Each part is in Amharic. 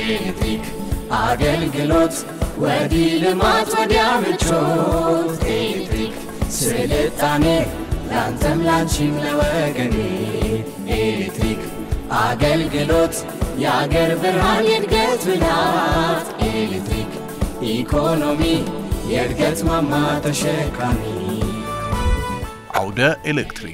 ኤሌክትሪክ አገልግሎት ወዲህ ልማት ወዲያ ምቾት ኤሌክትሪክ ስልጣኔ ላንተም ላንቺም ለወገኔ ኤሌክትሪክ አገልግሎት የአገር ብርሃን የእድገት ብላት ኤሌክትሪክ ኢኮኖሚ የእድገት ማማ ተሸካሚ አውደ ኤሌክትሪክ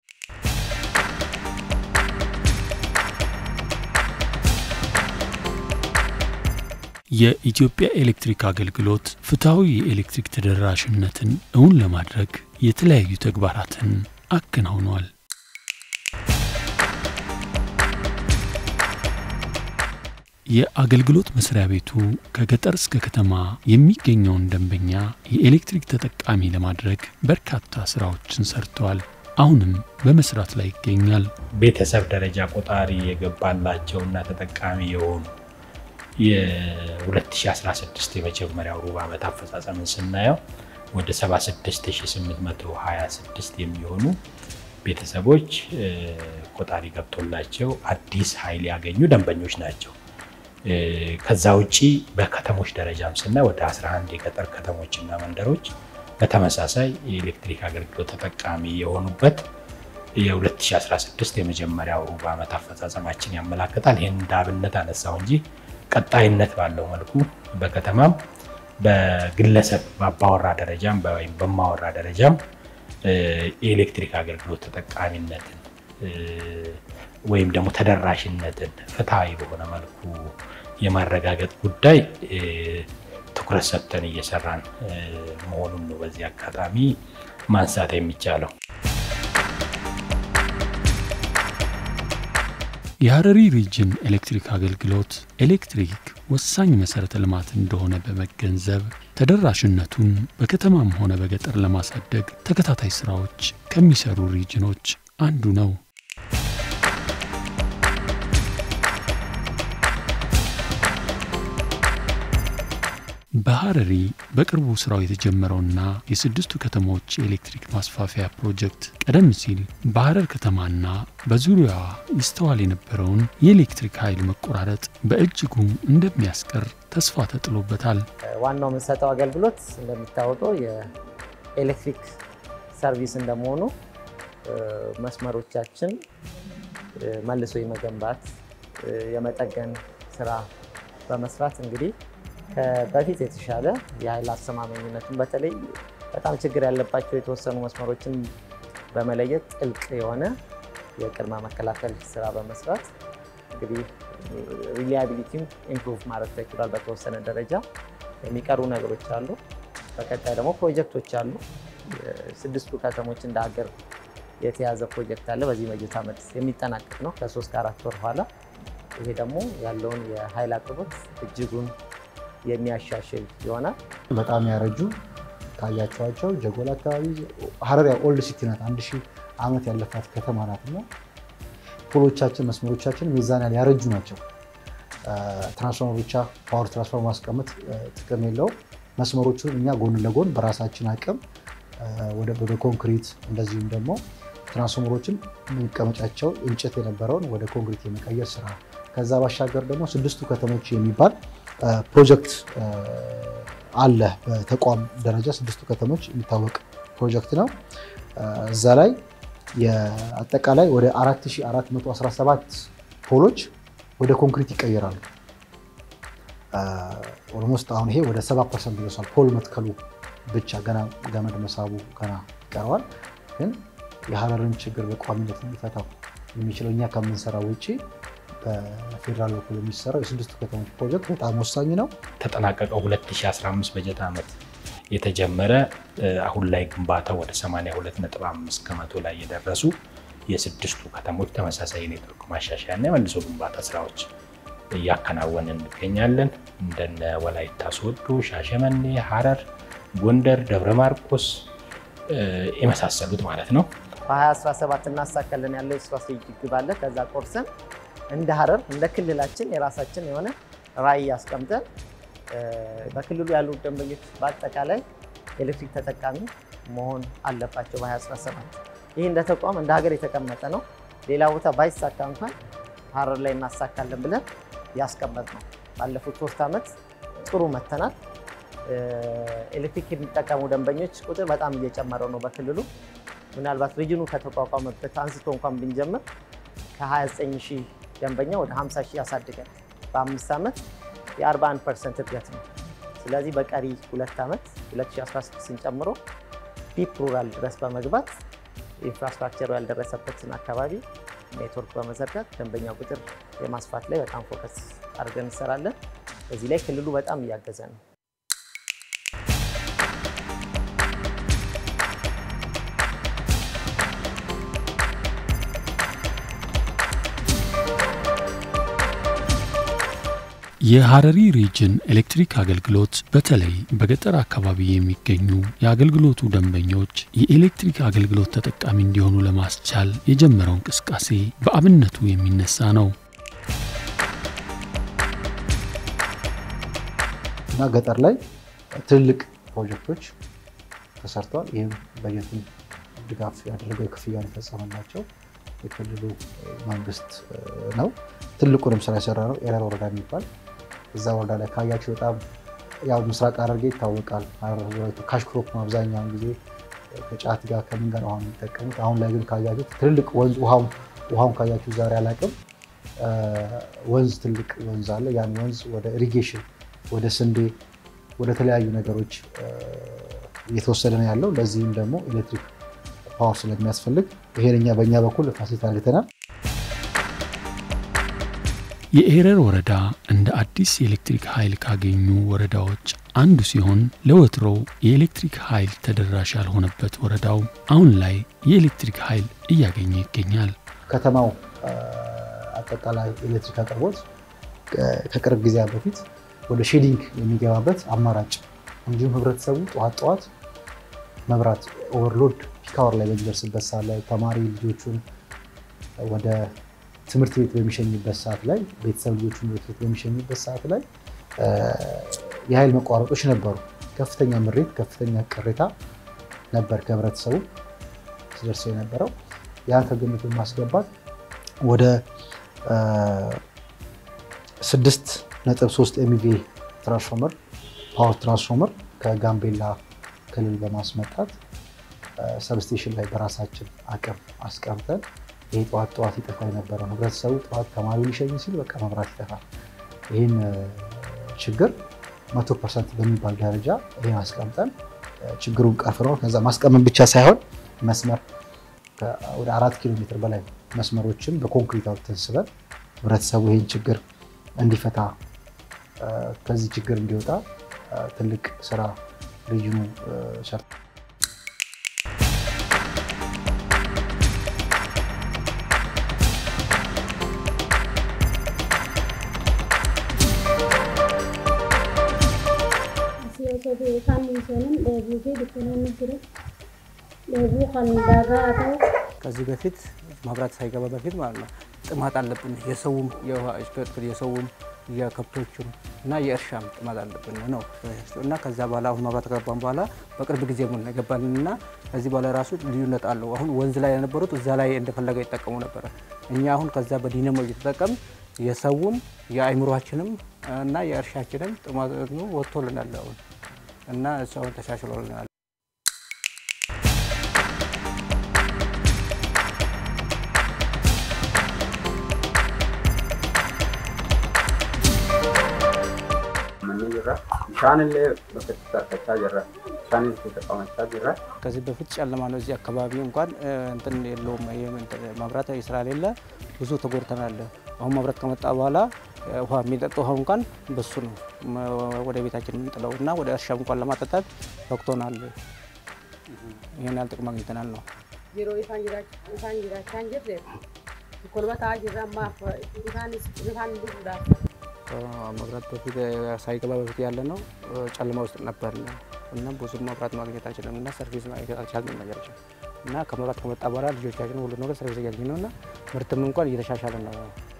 የኢትዮጵያ ኤሌክትሪክ አገልግሎት ፍትሃዊ የኤሌክትሪክ ተደራሽነትን እውን ለማድረግ የተለያዩ ተግባራትን አከናውኗል። የአገልግሎት መስሪያ ቤቱ ከገጠር እስከ ከተማ የሚገኘውን ደንበኛ የኤሌክትሪክ ተጠቃሚ ለማድረግ በርካታ ስራዎችን ሰርቷል። አሁንም በመስራት ላይ ይገኛል። ቤተሰብ ደረጃ ቆጣሪ የገባላቸውና ተጠቃሚ የሆኑ የ2016 የመጀመሪያው ሩብ ዓመት አፈጻጸምን ስናየው ወደ 76826 የሚሆኑ ቤተሰቦች ቆጣሪ ገብቶላቸው አዲስ ኃይል ያገኙ ደንበኞች ናቸው። ከዛ ውጪ በከተሞች ደረጃም ስናይ ወደ 11 የገጠር ከተሞችና መንደሮች በተመሳሳይ የኤሌክትሪክ አገልግሎት ተጠቃሚ የሆኑበት የ2016 የመጀመሪያው ሩብ ዓመት አፈጻጸማችን ያመለክታል። ይሄን ዳብነት አነሳው እንጂ ቀጣይነት ባለው መልኩ በከተማም በግለሰብ ባባወራ ደረጃም በማወራ ደረጃም የኤሌክትሪክ አገልግሎት ተጠቃሚነትን ወይም ደግሞ ተደራሽነትን ፍትሃዊ በሆነ መልኩ የማረጋገጥ ጉዳይ ትኩረት ሰጥተን እየሰራን መሆኑን ነው በዚህ አጋጣሚ ማንሳት የሚቻለው። የሐረሪ ሪጅን ኤሌክትሪክ አገልግሎት ኤሌክትሪክ ወሳኝ መሰረተ ልማት እንደሆነ በመገንዘብ ተደራሽነቱን በከተማም ሆነ በገጠር ለማሳደግ ተከታታይ ስራዎች ከሚሰሩ ሪጅኖች አንዱ ነው። በሐረሪ በቅርቡ ስራው የተጀመረውና የስድስቱ ከተሞች ኤሌክትሪክ ማስፋፊያ ፕሮጀክት ቀደም ሲል በሐረር ከተማና በዙሪያዋ ይስተዋል የነበረውን የኤሌክትሪክ ኃይል መቆራረጥ በእጅጉ እንደሚያስቀር ተስፋ ተጥሎበታል። ዋናው መሰጠው አገልግሎት እንደሚታወቀው የኤሌክትሪክ ሰርቪስ እንደመሆኑ መስመሮቻችን መልሶ የመገንባት የመጠገን ስራ በመስራት እንግዲህ በፊት የተሻለ የኃይል አስተማማኝነቱን በተለይ በጣም ችግር ያለባቸው የተወሰኑ መስመሮችን በመለየት ጥልቅ የሆነ የቅድመ መከላከል ስራ በመስራት እንግዲህ ሪላያቢሊቲን ኢምፕሩቭ ማድረግ ተችሏል። በተወሰነ ደረጃ የሚቀሩ ነገሮች አሉ። በቀጣይ ደግሞ ፕሮጀክቶች አሉ። ስድስቱ ከተሞች እንደ ሀገር የተያዘ ፕሮጀክት አለ። በዚህ በጀት ዓመት የሚጠናቀቅ ነው ከ3 እስከ 4 ወር በኋላ። ይሄ ደግሞ ያለውን የኃይል አቅርቦት እጅጉን የሚያሻሽል ይሆናል። በጣም ያረጁ ታያቸዋቸው ጀጎል አካባቢ ሐረር ኦልድ ሲቲ ናት። 1000 ዓመት ያለፋት ከተማ ናትና ፖሎቻችን መስመሮቻችን ሚዛን ያረጁ ናቸው። ትራንስፎርመር ብቻ ፓወር ትራንስፎርመር ማስቀመጥ ጥቅም የለው። መስመሮቹን እኛ ጎን ለጎን በራሳችን አቅም ወደ ኮንክሪት እንደዚሁም ደግሞ ትራንስፎርመሮችን መቀመጫቸው እንጨት የነበረውን ወደ ኮንክሪት የመቀየር ስራ ከዛ ባሻገር ደግሞ ስድስቱ ከተሞች የሚባል ፕሮጀክት አለ። በተቋም ደረጃ ስድስቱ ከተሞች የሚታወቅ ፕሮጀክት ነው። እዛ ላይ የአጠቃላይ ወደ 4417 ፖሎች ወደ ኮንክሪት ይቀየራሉ። ኦልሞስት አሁን ይሄ ወደ 7% ደርሷል። ፖል መትከሉ ብቻ ገና ገመድ መሳቡ ገና ይቀርባል። ግን የሐረርን ችግር በቋሚነት ሊፈታው የሚችለው እኛ ከምንሰራው ውጪ በፌደራል በኩል የሚሰራው የስድስቱ ከተሞች ፕሮጀክት በጣም ወሳኝ ነው። ተጠናቀቀው 2015 በጀት ዓመት የተጀመረ አሁን ላይ ግንባታው ወደ 82.5% ላይ የደረሱ የስድስቱ ከተሞች ተመሳሳይ ኔትወርክ ማሻሻያና የመልሶ ግንባታ ስራዎች እያከናወንን እንገኛለን። እንደነ ወላይታ ሶዶ፣ ሻሸመኔ፣ ሐረር፣ ጎንደር፣ ደብረ ማርቆስ የመሳሰሉት ማለት ነው። በ2017 እናሳካለን ያለው ስትራቴጂክ ግብ አለ። ከዛ ቆርሰን እንደ ሐረር እንደ ክልላችን የራሳችን የሆነ ራዕይ አስቀምጠን በክልሉ ያሉ ደንበኞች በአጠቃላይ ኤሌክትሪክ ተጠቃሚ መሆን አለባቸው በ2017። ይህ እንደ ተቋም እንደ ሀገር የተቀመጠ ነው። ሌላ ቦታ ባይሳካ እንኳን ሐረር ላይ እናሳካለን ብለን ያስቀመጥነው ባለፉት 3 ዓመት ጥሩ መተናል። ኤሌክትሪክ የሚጠቀሙ ደንበኞች ቁጥር በጣም እየጨመረ ነው በክልሉ። ምናልባት ሪጅኑ ከተቋቋመበት አንስቶ እንኳን ብንጀምር ከ29000 ደንበኛ ወደ 50000 ያሳድጋል። በ5 ዓመት የ41% እድገት ነው። ስለዚህ በቀሪ 2 ዓመት 2016ን ጨምሮ ዲፕ ሩራል ድረስ በመግባት ኢንፍራስትራክቸሩ ያልደረሰበትን አካባቢ ኔትወርክ በመዘርጋት ደንበኛ ቁጥር የማስፋት ላይ በጣም ፎከስ አድርገን እንሰራለን። በዚህ ላይ ክልሉ በጣም እያገዘ ነው። የሐረሪ ሪጅን ኤሌክትሪክ አገልግሎት በተለይ በገጠር አካባቢ የሚገኙ የአገልግሎቱ ደንበኞች የኤሌክትሪክ አገልግሎት ተጠቃሚ እንዲሆኑ ለማስቻል የጀመረው እንቅስቃሴ በአብነቱ የሚነሳ ነው። እና ገጠር ላይ ትልቅ ፕሮጀክቶች ተሰርተዋል። ይህም በጀትን ድጋፍ ያደረገው ክፍያን ፈጸመላቸው የክልሉ መንግስት ነው። ትልቁንም ስራ የሰራ ነው ኤረር ወረዳ የሚባል እዛ ወረዳ ላይ ካያችሁ በጣም ያው ምስራቅ ሐረርጌ ይታወቃል። ካሽ ክሮፕ አብዛኛውን ጊዜ ከጫት ጋር ከምን ጋር ነው የሚጠቀሙት። አሁን ላይ ግን ካያችሁ ትልቅ ወንዝ ውሃውን ካያችሁ ዛሬ አላቅም ወንዝ ትልቅ ወንዝ አለ። ያን ወንዝ ወደ ኢሪጌሽን ወደ ስንዴ ወደ ተለያዩ ነገሮች እየተወሰደ ነው ያለው። ለዚህም ደግሞ ኤሌክትሪክ ፓወር ስለሚያስፈልግ ይሄንኛ በእኛ በኩል ፋሲሊቲ አድርገናል። የኤረር ወረዳ እንደ አዲስ የኤሌክትሪክ ኃይል ካገኙ ወረዳዎች አንዱ ሲሆን ለወትሮ የኤሌክትሪክ ኃይል ተደራሽ ያልሆነበት ወረዳው አሁን ላይ የኤሌክትሪክ ኃይል እያገኘ ይገኛል። ከተማው አጠቃላይ ኤሌክትሪክ አቅርቦት ከቅርብ ጊዜ በፊት ወደ ሼዲንግ የሚገባበት አማራጭ እንዲሁም ህብረተሰቡ ጧት መብራት ኦቨርሎድ ፒክ አወር ላይ በሚደርስበት ሰዓት ላይ ተማሪ ልጆቹን ወደ ትምህርት ቤት በሚሸኝበት ሰዓት ላይ ቤተሰብ ልጆቹን ወደ ትምህርት ቤት በሚሸኝበት ሰዓት ላይ የኃይል መቋረጦች ነበሩ። ከፍተኛ ምሬት ከፍተኛ ቅሬታ ነበር ከህብረተሰቡ ሲደርስ የነበረው። ያን ከግምት በማስገባት ወደ 6.3 MVA ትራንስፎርመር ፓወር ትራንስፎርመር ከጋምቤላ ክልል በማስመጣት ሰብስቴሽን ላይ በራሳችን አቅም አስቀምጠን ይሄ ጧት ይጠፋ የነበረው ህብረተሰቡ ጧት ተማሪ ሊሸኝ ሲል በቃ መብራት ይጠፋል። ይሄን ችግር 100% በሚባል ደረጃ ይሄን አስቀምጠን ችግሩን ቀርፈናል። ከዛ ማስቀመጥ ብቻ ሳይሆን መስመር ወደ 4 ኪሎ ሜትር በላይ መስመሮችን በኮንክሪት አውጥተን ህብረተሰቡ ይሄን ችግር እንዲፈታ ከዚህ ችግር እንዲወጣ ትልቅ ስራ ሪጅኑ ሰርቶ ከዚህ በፊት መብራት ሳይገባ በፊት ማለት ነው ጥማት አለብን። የሰውም የውሃ እሽከርክር የሰውም የከብቶችም እና የእርሻም ጥማት አለብን ነው እና ከዛ በኋላ አሁን መብራት ከገባን በኋላ በቅርብ ጊዜ ምን ገባንና ከዚህ በኋላ ራሱ ልዩነት አለው። አሁን ወንዝ ላይ የነበሩት እዛ ላይ እንደፈለገ ይጠቀሙ ነበር። እኛ አሁን ከዛ በዲናሞ እየተጠቀም የሰውም የአይምሮአችንም እና የእርሻችንም ጥማት ነው ወጥቶልናል አሁን እና እሷን ተሻሽሎልናል። ከዚህ በፊት ጨለማ ነው። እዚህ አካባቢ እንኳን እንትን የለውም መብራት ስራ የሌለ ብዙ ተጎድተናል። አሁን መብራት ከመጣ በኋላ ውሃ የሚጠጣው ውሃ እንኳን በሱ ነው ወደ ቤታችን እንጥለውና ወደ እርሻ እንኳን ለማጠጣት ወቅቶናል። ይሄን ያህል ጥቅም አግኝተናል ነው ቢሮ መብራት በፊት ሳይገባ በፊት ያለ ነው ጨለማ ውስጥ ነበር እና ብዙ መብራት ማግኘት አልቻልንም እና ሰርቪስ ማግኘት አልቻልንም ነገር እና ከመብራት ከመጣ በኋላ ልጆቻችን ሁሉ ነገር ሰርቪስ እያገኙ ነውና ምርትም እንኳን እየተሻሻለ ነው።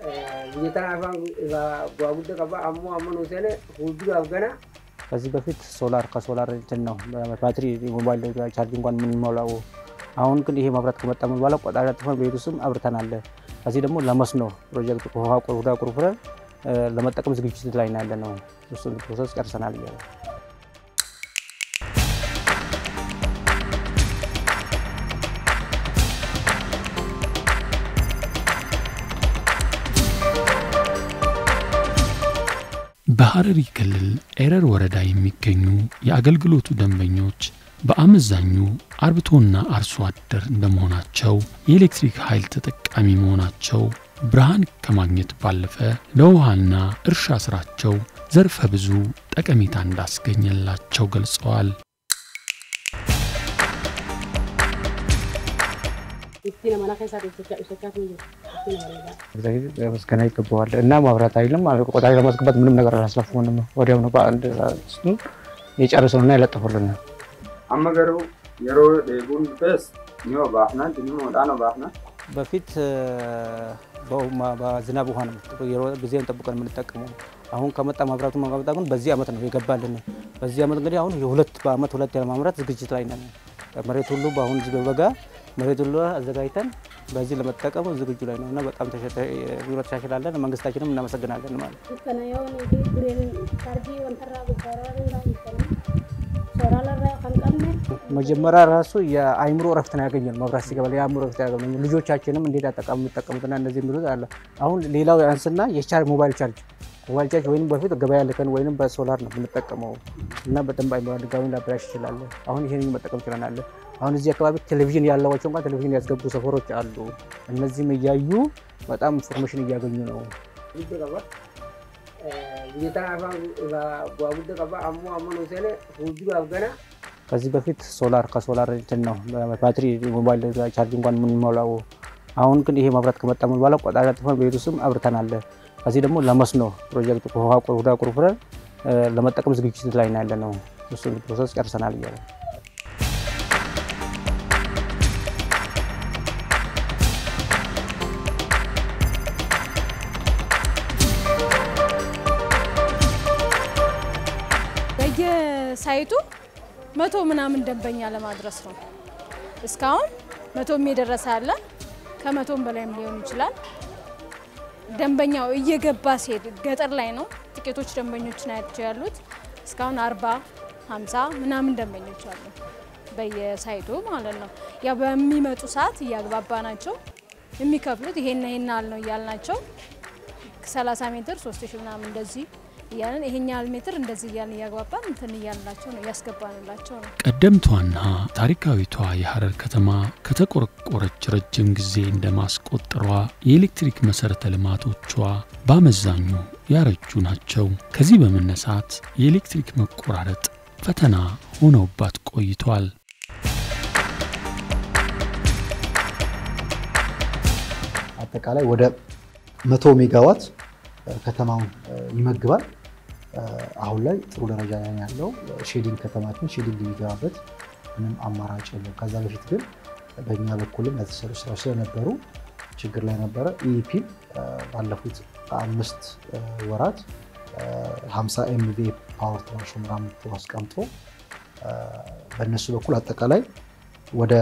ከዚህ በፊት ከሶላር እንትን ነው ባትሪ ሞባይል ቻርጅ እንኳን ምን ሞላው። አሁን ግን ይሄ መብራት ከመጣ በኋላ ቆጣሪ አጥፈን ቤቱስም አብርተናል። ከዚህ ደግሞ ለመስኖ ፕሮጀክት ውሃ ቁርፍረን ለመጠቀም ዝግጅት ላይ ያለነው እሱን ፕሮሰስ ጨርሰናል ይላል። በሐረሪ ክልል ኤረር ወረዳ የሚገኙ የአገልግሎቱ ደንበኞች በአመዛኙ አርብቶና አርሶ አደር እንደመሆናቸው የኤሌክትሪክ ኃይል ተጠቃሚ መሆናቸው ብርሃን ከማግኘት ባለፈ ለውሃና እርሻ ስራቸው ዘርፈ ብዙ ጠቀሜታ እንዳስገኘላቸው ገልጸዋል። መስከና ይገባዋል እና ማብራት ኃይልም ቆጣሪ ለማስገባት ምንም ነገር አላስለፈውንም ወዲያው ነው በአንድ ሰዓት የጨረሰውና የለጠፈልን አመገሩ የሮ ዴቡን ፈስ ነው ባፍና ድንም ወዳና ባፍና በፊት በዝናብ ውሃ ነው ጊዜውን ጠብቀን የምንጠቀመው። አሁን ከመጣ ማብራቱ ማጋብጣ ግን በዚህ አመት ነው የገባልን። በዚህ አመት እንግዲህ አሁን የሁለት በአመት ሁለት ለማምራት ዝግጅት ላይ ነን። መሬት ሁሉ በአሁን በበጋ መሬት ሁሉ አዘጋጅተን በዚህ ለመጠቀም ዝግጁ ላይ ነውና በጣም ተሻሽላለን። መንግስታችንም እናመሰግናለን ማለት ነው። ከናየው ነው ግሬን ካርጂ ወንተራ በጋራራ መጀመሪያ ራሱ የአይምሮ ረፍት ነው ያገኘን። መብራት ሲገባ የአይምሮ ረፍት ያገኘን ልጆቻችንም እንዴት አጠቃምጠቀሙትና እንደዚህ የሚሉት አለ። አሁን ሌላው ያንስና የቻርጅ ሞባይል ቻርጅ ወይንም በፊት ገበያ ልከን ወይንም በሶላር ነው የምንጠቀመው እና በደንብ አይሞላ ድጋሚ ላብራሽ ይችላል። አሁን ይሄንን መጠቀም ይችላል። አሁን እዚህ አካባቢ ቴሌቪዥን ያላዋቸው እንኳን ቴሌቪዥን ያስገቡ ሰፈሮች አሉ። እነዚህም እያዩ በጣም ኢንፎርሜሽን እያገኙ ነው። ከዚህ በፊት ከሶላር እንትን ነው ባትሪ ሞባይል ቻርጅ እንኳን የምንሞላው። አሁን ግን ይሄ መብራት ከመጣ በኋላ ቆጣሪ አጥፈን ቤቱ ስም አብርተናል። ከዚህ ደግሞ ለመስኖ ፕሮጀክት ከውሃ ቁርቁረን ለመጠቀም ዝግጅት ላይ ያለነው እሱን ፕሮሰስ ጨርሰናል ይላል። ሳይቱ 100 ምናምን ደንበኛ ለማድረስ ነው። እስካሁን 100 የደረሰ አለ፣ ከ100 በላይም ሊሆን ይችላል። ደንበኛው እየገባ ሲሄድ ገጠር ላይ ነው ጥቂቶች ደንበኞች ናቸው ያሉት። እስካሁን 40 50 ምናምን ደንበኞች አሉ በየሳይቱ ማለት ነው። ያ በሚመጡ ሰዓት ያግባባናቸው የሚከፍሉት ይሄን አል ነው ያልናቸው 30 ሜትር 3000 ምናምን እንደዚህ ያን ይሄኛል ሜትር እንደዚህ ያልን ያግባባን እንትን ያላቸው ነው ያስገባንላቸው ነው። ቀደምቷና ታሪካዊቷ የሐረር ከተማ ከተቆረቆረች ረጅም ጊዜ እንደማስቆጠሯ የኤሌክትሪክ መሰረተ ልማቶቿ በአመዛኙ ያረጁ ናቸው። ከዚህ በመነሳት የኤሌክትሪክ መቆራረጥ ፈተና ሆኖባት ቆይቷል። አጠቃላይ ወደ 100 ሜጋዋት ከተማውን ይመግባል። አሁን ላይ ጥሩ ደረጃ ላይ ያለው ሼዲንግ ከተማችን ሼዲንግ የሚገባበት ምንም አማራጭ የለም። ከዛ በፊት ግን በእኛ በኩልም ያልተሰሩ ስራዎች ስለነበሩ ችግር ላይ ነበረ። ኢፒ ባለፉት 5 ወራት 50 ኤምቪ ፓወር ትራንስፎርመር አስቀምጦ በእነሱ በኩል አጠቃላይ ወደ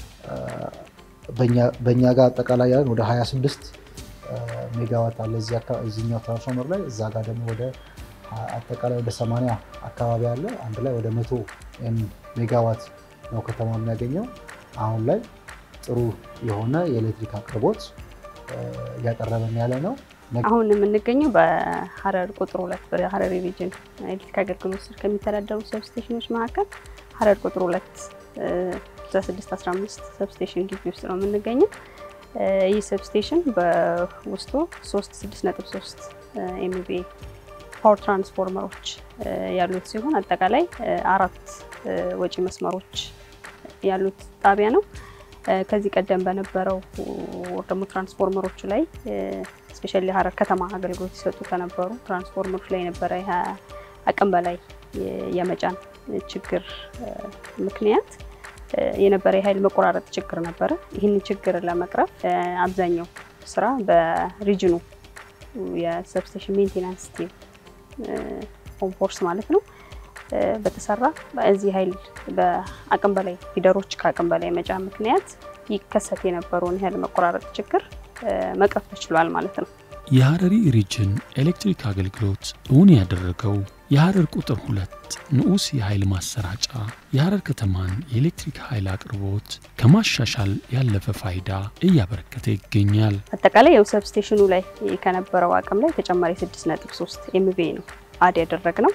በእኛ ጋር አጠቃላይ ያለን ወደ 26 ሜጋዋት አለ እዚህኛው ትራንስፎርመር ላይ። እዛ ጋር ደግሞ ወደ አጠቃላይ ወደ 80 አካባቢ አለ። አንድ ላይ ወደ 100 ሜጋዋት ነው ከተማው የሚያገኘው። አሁን ላይ ጥሩ የሆነ የኤሌክትሪክ አቅርቦት እያቀረበን ያለ ነው። አሁን የምንገኘው በሐረር ቁጥር 2 በሐረር ሪጅን ኤሌክትሪክ አገልግሎት ስር ከሚተዳደሩ ሰብስቴሽኖች መካከል ሐረር ቁጥር 2 615 ሰብስቴሽን ግቢ ውስጥ ነው የምንገኘው። ይህ ሰብስቴሽን በውስጡ 6.3 ኤምቪ ፓወር ትራንስፎርመሮች ያሉት ሲሆን አጠቃላይ 4 ወጪ መስመሮች ያሉት ጣቢያ ነው። ከዚህ ቀደም በነበረው ደግሞ ትራንስፎርመሮች ላይ ስፔሻሊ ሐረር ከተማ አገልግሎት ይሰጡ ከነበሩ ትራንስፎርመሮች ላይ ነበረ አቅም በላይ የመጫን ችግር ምክንያት የነበረ የኃይል መቆራረጥ ችግር ነበረ። ይህን ችግር ለመቅረፍ አብዛኛው ስራ በሪጅኑ የሰብስቴሽን ሜንቴናንስ ቲም ኦን ፎርስ ማለት ነው በተሰራ በዚህ ኃይል በአቅም በላይ ፊደሮች ከአቅም በላይ መጫን ምክንያት ይከሰት የነበረውን የኃይል መቆራረጥ ችግር መቅረፍ ተችሏል ማለት ነው። የሐረሪ ሪጅን ኤሌክትሪክ አገልግሎት እውን ያደረገው የሐረር ቁጥር 2 ንዑስ የኃይል ማሰራጫ የሐረር ከተማን የኤሌክትሪክ ኃይል አቅርቦት ከማሻሻል ያለፈ ፋይዳ እያበረከተ ይገኛል። አጠቃላይ የው ሰብስቴሽኑ ላይ ከነበረው አቅም ላይ ተጨማሪ 6.3 ኤምቪኤ ነው አድ ያደረግነው።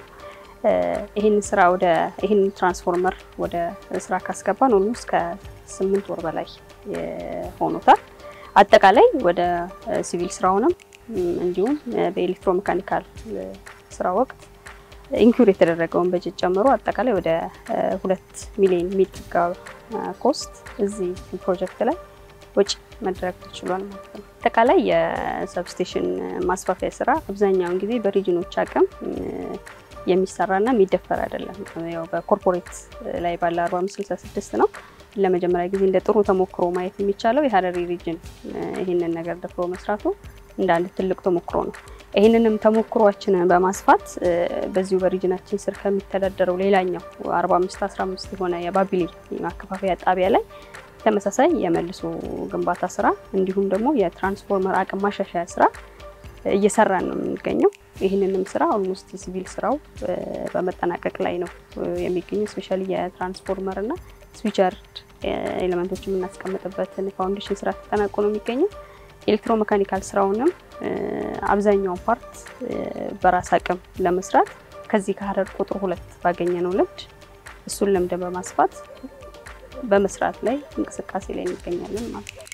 ይህን ትራንስፎርመር ወደ ስራ ካስገባን ኦልሞስት ከ8 ወር በላይ ሆኖታል። አጠቃላይ ወደ ሲቪል ስራውንም እንዲሁም በኤሌክትሮሜካኒካል ስራ ወቅት ኢንኩር የተደረገውን በጀት ጨምሮ አጠቃላይ ወደ 2 ሚሊዮን የሚጠጋ ኮስት እዚህ ፕሮጀክት ላይ ወጪ መድረግ ተችሏል ማለት ነው። አጠቃላይ የሰብስቴሽን ማስፋፊያ ስራ አብዛኛውን ጊዜ በሪጅኖች አቅም የሚሰራና የሚደፈር አይደለም። ያው በኮርፖሬት ላይ ባለ 4566 ነው ለመጀመሪያ ጊዜ እንደ ጥሩ ተሞክሮ ማየት የሚቻለው የሐረሪ ሪጅን ይሄንን ነገር ደፍሮ መስራቱ እንደ አንድ ትልቅ ተሞክሮ ነው። ይሄንንም ተሞክሮአችንን በማስፋት በዚሁ በሪጅናችን ስር ከሚተዳደረው ሌላኛው 4515 የሆነ የባቢሊ ማከፋፈያ ጣቢያ ላይ ተመሳሳይ የመልሶ ግንባታ ስራ እንዲሁም ደግሞ የትራንስፎርመር አቅም ማሻሻያ ስራ እየሰራን ነው የሚገኘው። ይሄንንም ስራ ኦልሞስት ሲቪል ስራው በመጠናቀቅ ላይ ነው የሚገኘው። ስፔሻሊ የትራንስፎርመር እና ስዊቸር ኤሌመንቶችን እናስቀምጥበትን ፋውንዴሽን ስራ ተጠናቆ ነው የሚገኘው። ኤሌክትሮሜካኒካል ስራውንም አብዛኛው ፓርት በራስ አቅም ለመስራት ከዚህ ከሐረር ቁጥር 2 ባገኘነው ልምድ እሱን ልምድ በማስፋት በመስራት ላይ እንቅስቃሴ ላይ እንገኛለን ማለት ነው።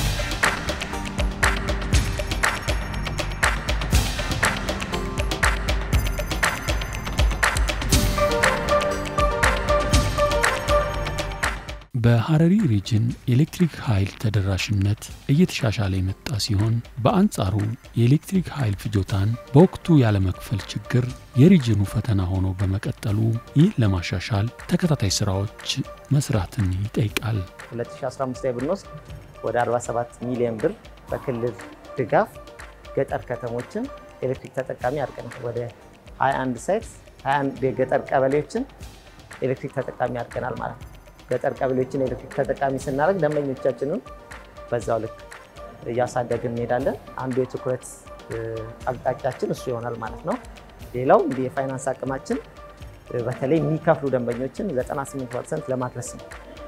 በሐረሪ ሪጅን ኤሌክትሪክ ኃይል ተደራሽነት እየተሻሻለ የመጣ ሲሆን በአንጻሩ የኤሌክትሪክ ኃይል ፍጆታን በወቅቱ ያለ መክፈል ችግር የሪጅኑ ፈተና ሆኖ በመቀጠሉ ይህ ለማሻሻል ተከታታይ ስራዎች መስራትን ይጠይቃል። 2015 ላይ ብንወስድ ወደ 47 ሚሊዮን ብር በክልል ድጋፍ ገጠር ከተሞችን ኤሌክትሪክ ተጠቃሚ አድርገናል። ወደ 21 ሳይት 21 የገጠር ቀበሌዎችን ኤሌክትሪክ ተጠቃሚ አድርገናል ማለት ነው። ገጠር ቀበሌዎችን ኤሌክትሪክ ተጠቃሚ ስናደርግ ደንበኞቻችንን በዛው ልክ እያሳደግን እንሄዳለን። አንዱ የትኩረት አቅጣጫችን እሱ ይሆናል ማለት ነው። ሌላው እንዲህ የፋይናንስ አቅማችን በተለይ የሚከፍሉ ደንበኞችን 98% ለማድረስ ነው።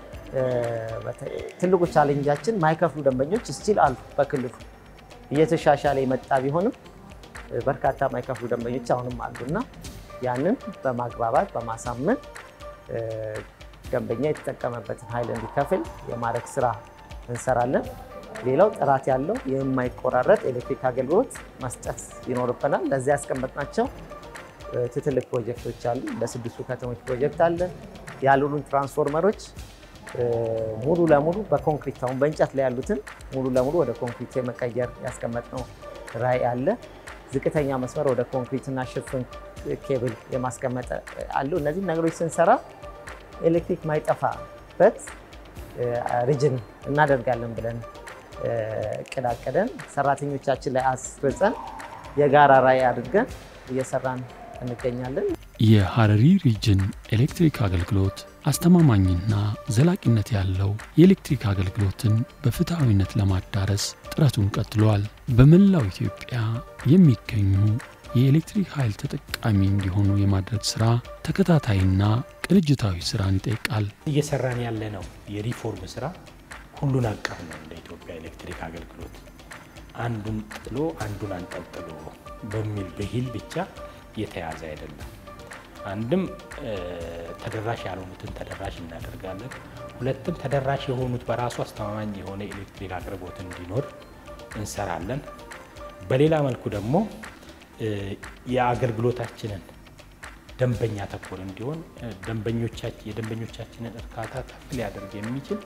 ትልቁ ቻሌንጃችን ማይከፍሉ ደንበኞች ስቲል አሉ። በክልሉ እየተሻሻለ የመጣ ቢሆንም በርካታ ማይከፍሉ ደንበኞች አሁንም አሉና ያንን በማግባባት በማሳመን ደንበኛ የተጠቀመበትን ኃይል እንዲከፍል የማድረግ ስራ እንሰራለን። ሌላው ጥራት ያለው የማይቆራረጥ ኤሌክትሪክ አገልግሎት መስጠት ይኖርብናል። ለዚህ ያስቀመጥናቸው ትልቅ ፕሮጀክቶች አሉ። ለስድስቱ ከተሞች ፕሮጀክት አለ። ያሉን ትራንስፎርመሮች ሙሉ ለሙሉ በኮንክሪት አሁን በእንጨት ላይ ያሉትን ሙሉ ለሙሉ ወደ ኮንክሪት የመቀየር ያስቀመጥነው ራዕይ አለ። ዝቅተኛ መስመር ወደ ኮንክሪትና ሽፍን ኬብል የማስቀመጥ አሉ። እነዚህ ነገሮች ስንሰራ ኤሌክትሪክ ማይጠፋበት ሪጅን እናደርጋለን ብለን እቅዳቀደን ሰራተኞቻችን ላይ አስፈጸን የጋራ ራዕይ አድርገን እየሰራን እንገኛለን። የሐረሪ ሪጅን ኤሌክትሪክ አገልግሎት አስተማማኝና ዘላቂነት ያለው የኤሌክትሪክ አገልግሎትን በፍትሃዊነት ለማዳረስ ጥረቱን ቀጥሏል። በመላው ኢትዮጵያ የሚገኙ የኤሌክትሪክ ኃይል ተጠቃሚ እንዲሆኑ የማድረግ ስራ ተከታታይና ቅንጅታዊ ስራን ይጠይቃል። እየሰራን ያለ ነው የሪፎርም ስራ ሁሉን አቀፍ ነው። እንደ ኢትዮጵያ ኤሌክትሪክ አገልግሎት አንዱን ጥሎ አንዱን አንጠልጥሎ በሚል ብሂል ብቻ የተያዘ አይደለም። አንድም ተደራሽ ያልሆኑትን ተደራሽ እናደርጋለን። ሁለትም ተደራሽ የሆኑት በራሱ አስተማማኝ የሆነ ኤሌክትሪክ አቅርቦት እንዲኖር እንሰራለን። በሌላ መልኩ ደግሞ የአገልግሎታችንን ደንበኛ ተኮር እንዲሆን የደንበኞቻችንን እርካታ ከፍ ሊያደርግ የሚችል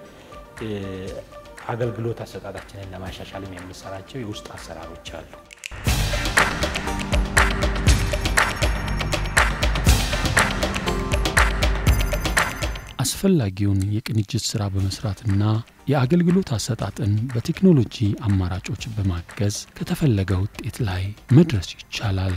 አገልግሎት አሰጣጣችንን ለማሻሻልም የምንሰራቸው የውስጥ አሰራሮች አሉ። አስፈላጊውን የቅንጅት ስራ በመስራትና የአገልግሎት አሰጣጥን በቴክኖሎጂ አማራጮች በማገዝ ከተፈለገው ውጤት ላይ መድረስ ይቻላል።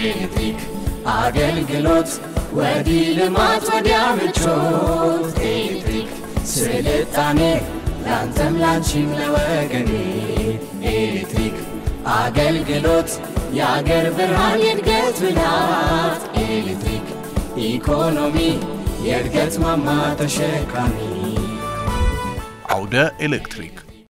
ኤሌክትሪክ አገልግሎት ወዲህ ልማት ወዲያ ምቾት ኤሌክትሪክ ስልጣኔ ላንተም ላንቺም ለወገኔ ኤሌክትሪክ አገልግሎት የአገር ብርሃን የእድገት ብላት ኤሌክትሪክ ኢኮኖሚ የእድገት ማማ ተሸካሚ አውደ ኤሌክትሪክ